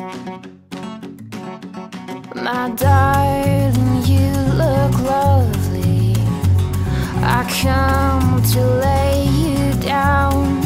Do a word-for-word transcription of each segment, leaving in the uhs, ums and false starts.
My darling, you look lovely. I come to lay you down,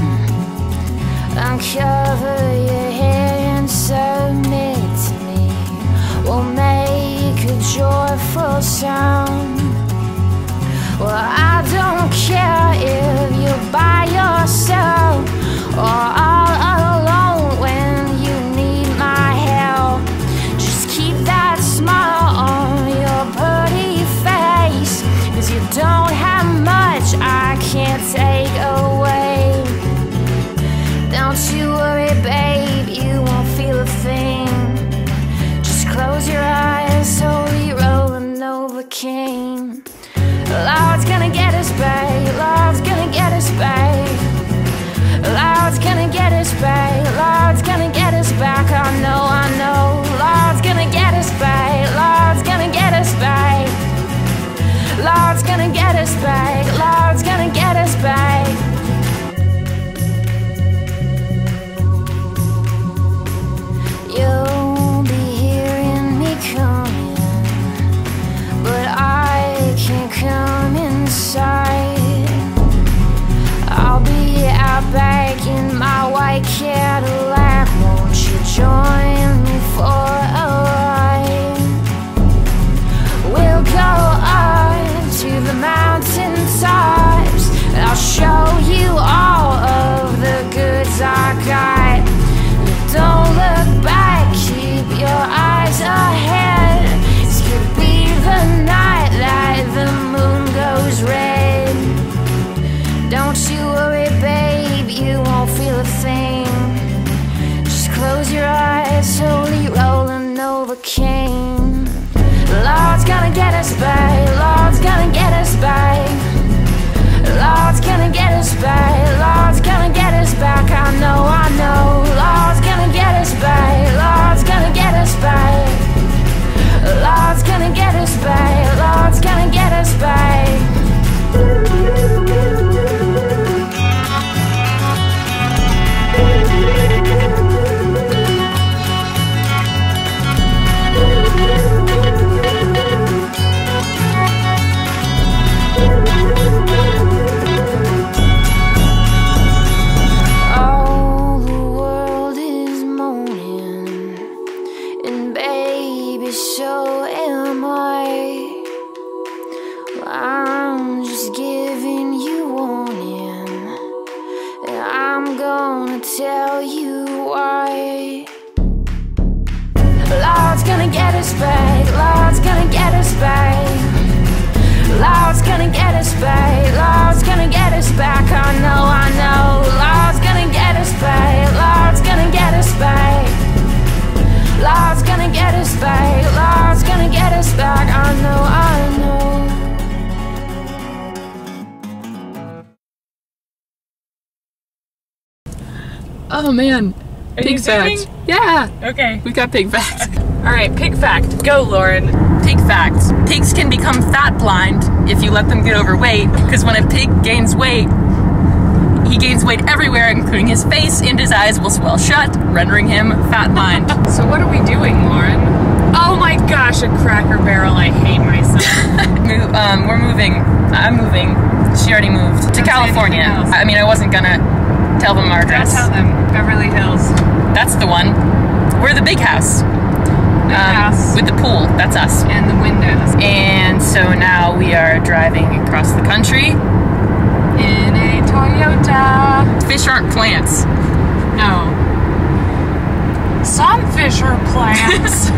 uncover your hair and submit to me. We'll make a joyful sound. Well, I don't care if you're by yourself or all alone when you need my help. Just keep that smile on your pretty face, 'cause you don't have much I can't take away. Don't you worry, babe, you won't feel a thing. Just close your eyes, slowly roll a Novocaine. Lord's gonna get us back, Lord's gonna get us back. Lord's gonna get us back, Lord's gonna get us back. I know, I know. Lord's gonna get us back, Lord's gonna get us back. Lord's gonna get us back, Lord's gonna get us back. You'll be hearing me coming, but I can't come inside. I'll be out back in my white Cadillac. Won't you join me for a ride? We'll go up to the mountain tops. I'll show you all of the goods I got. Don't look back, keep your eyes ahead. This could be the night that the moon goes red. Don't you worry, babe, you won't feel a thing. Just close your eyes, slowly roll a Novocaine. Lord's gonna get us back, Lord's gonna get us back. Lord's gonna get us back, Lord's gonna get us back. I know, I know. Lord's gonna get us back, Lord's gonna get us back. Lord's gonna get us back, Lord's gonna get us back. All the world is moaning, and baby, so am I. I'm just giving you warning, and I'm gonna tell you why. Lord's gonna get us back, Lord's gonna get us back. Lord's gonna get us back, Lord's gonna get us back. I know, I know. Lord's gonna get us back, Lord's gonna get us back. Lord's gonna get us back, Lord's gonna get us back. I know, I know. Oh man, Are pig you fact. zooming? Yeah, Okay. we got pig fact. All right, pig fact. Go, Lauren. Pig fact. Pigs can become fat blind if you let them get overweight, because when a pig gains weight, he gains weight everywhere, including his face, and his eyes will swell shut, rendering him fat blind. So what are we doing, Lauren? Oh my gosh, a Cracker Barrel. I hate myself. Mo- um, we're moving. I'm moving. She already moved to Don't say California. anything else. I mean, I wasn't gonna tell them our Don't address. tell them. Beverly Hills. That's the one. We're the big house. Big Um, house. with the pool. That's us. And the windows. And so now we are driving across the country. In a Toyota. Fish aren't plants. No. Some fish are plants.